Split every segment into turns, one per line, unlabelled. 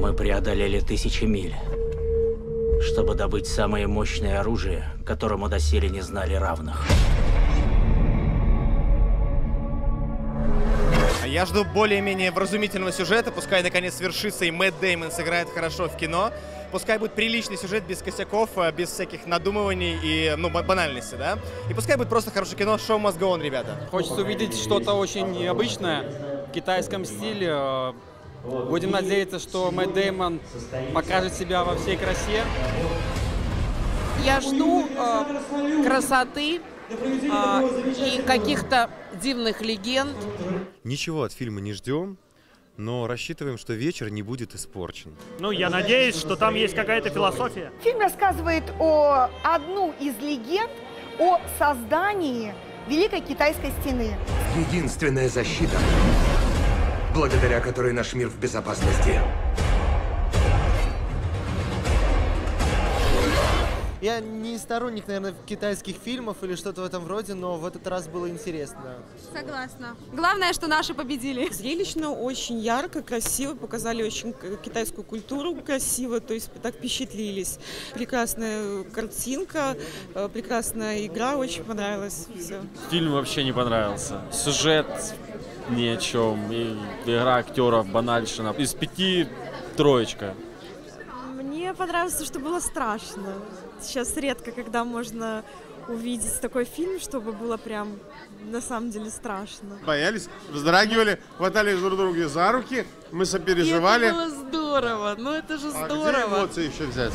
Мы преодолели тысячи миль, чтобы добыть самое мощное оружие, которому доселе не знали равных.
Я жду более-менее вразумительного сюжета, пускай наконец свершится и Мэтт Дэймон сыграет хорошо в кино. Пускай будет приличный сюжет, без косяков, без всяких надумываний и, банальности, да? И пускай будет просто хорошее кино, show must go on, ребята.
Хочется увидеть что-то очень необычное в китайском стиле. Будем надеяться, что Мэтт Дэймон покажет себя во всей красе.
Я жду красоты и каких-то дивных легенд.
Ничего от фильма не ждем, но рассчитываем, что вечер не будет испорчен.
Ну, я надеюсь, что там есть какая-то философия.
Фильм рассказывает о одну из легенд о создании Великой Китайской стены.
Единственная защита, благодаря которой наш мир в безопасности.
Я не сторонник, наверное, китайских фильмов или что-то в этом роде, но в этот раз было интересно.
Согласна. Главное, что наши победили.
Зрелищно, очень ярко, красиво, показали очень китайскую культуру красиво, то есть так впечатлились. Прекрасная картинка, прекрасная игра, очень понравилось все.
Фильм вообще не понравился. Сюжет ни о чем, и игра актеров банальщина. Из 5 троечка.
Мне понравилось, что было страшно. Сейчас редко, когда можно увидеть такой фильм, чтобы было прям на самом деле страшно.
Боялись, вздрагивали, хватали друг друга за руки, мы сопереживали.
Это было здорово, ну это же здорово.
А где эмоции еще взять?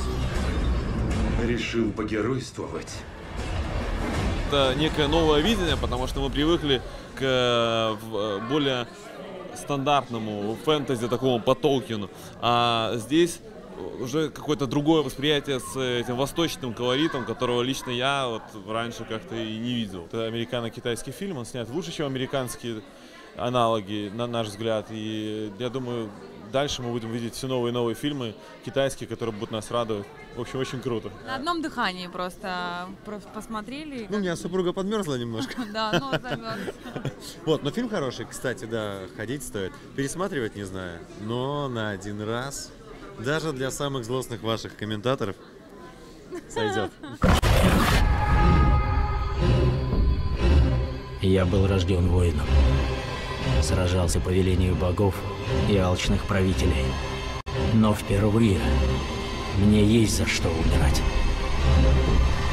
Решил погеройствовать.
Это некое новое видение, потому что мы привыкли к более стандартному фэнтези, такому по Толкину. А здесь уже какое-то другое восприятие с этим восточным колоритом, которого лично я вот раньше как-то и не видел. Это американо-китайский фильм, он снят лучше, чем американские аналоги, на наш взгляд. И я думаю, дальше мы будем видеть все новые и новые фильмы китайские, которые будут нас радовать. В общем, очень круто.
На одном дыхании просто посмотрели.
Ну, у меня супруга подмерзла немножко.
Да, ну замерз.
Вот, но фильм хороший, кстати, да, ходить стоит. Пересматривать не знаю, но на один раз, даже для самых злостных ваших комментаторов, сойдет.
Я был рожден воином. Сражался по велению богов и алчных правителей. Но впервые мне есть за что умирать.